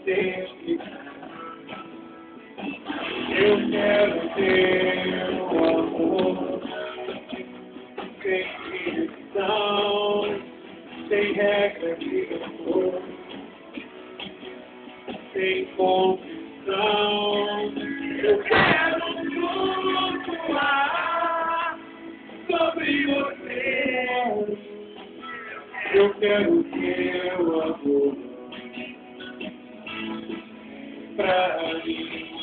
Eu quero ter um amor sem limitação, sem regra de amor, sem condição. Eu quero flutuar sobre você. Eu quero teu amor pra mim.